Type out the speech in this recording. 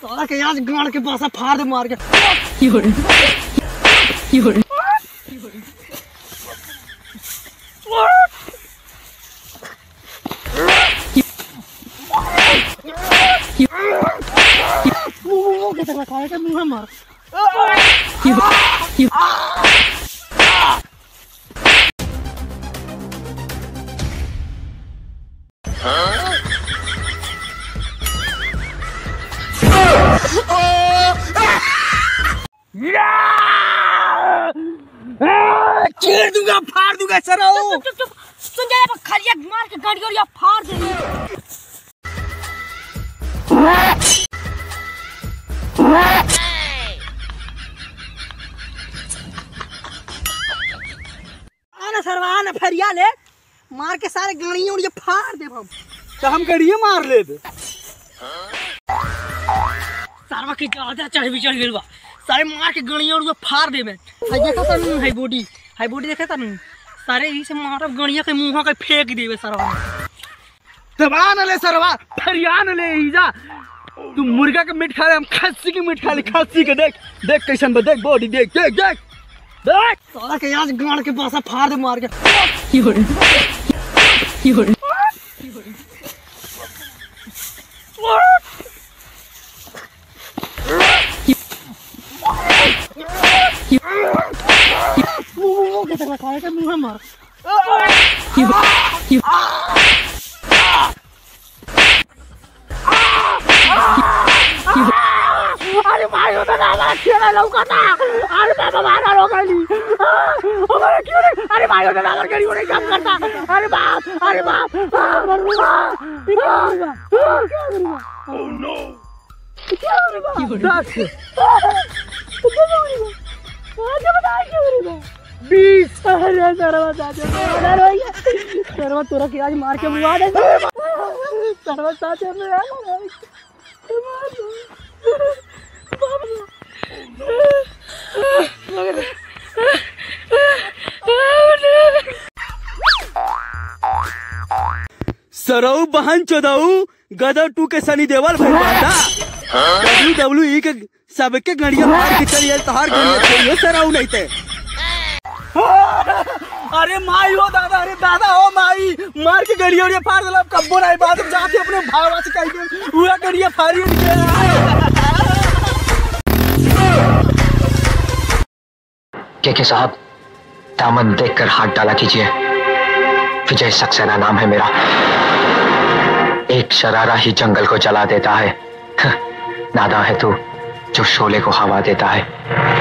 साला के आज गाड़ के पासा फाड़ दे मार के। मुँह मार चीर दूंगा, फाड़ दूंगा सर। सुन जा, खलिया मार के गाड़ी और फाड़ देंगे। आना सरवा, आना फरिया ले मार के सारे गाड़ियों और ये फाड़ दे हम। तो हम गाड़ियां मार ले दे। सरवा के ज्यादा चढ़ गइल बा, सारे मार के गाड़ियों और ये फाड़ दे में। देखा तनु हाई बॉडी देखा तनु, सारे यही से मारब गाड़ियां के मुंह के फेंक देवे सरवा। तबा न ले सरवा, फरिया न ले ईजा। तू मुर्गा के मीट खा ले, हम खस्सी के मीट खा ले। खस्सी के देख देख कैसन बा, देख बॉडी, देख देख देख देख। साला के आज गाड़ के पासा फाड़ दे मार के। मुँह मार अरे भाई होता ना हमारा खेला लौका था। अरे बाबा मारा लो गली हमारा क्यों नहीं। अरे भाई होता ना हमारा गाड़ी वो नहीं काम करता। अरे बाप, अरे बाप, ओह नो, क्या हो रहा है? 20 अरे सरवा साथे सरवा तोरा के आज मार के मुआ दे। सरवा साथे में सरऊ बहन चोदऊ गदर टू के सनी देवल भाई बाटा। WWE के सबके गड़िया मार के चलिए, तहार गड़िया चाहिए सरऊ नहीं थे। अरे माई हो दादा, अरे दादा हो माई, मार के गड़िया और ये फाड़ दला। कब्बो नहीं बात जाके अपने भावा से कह के पूरा गड़िया फाड़ी के साहब, दामन देखकर हाथ डाला कीजिए। विजय सक्सेना नाम है मेरा। एक शरारा ही जंगल को जला देता है। नादा है तू जो शोले को हवा देता है।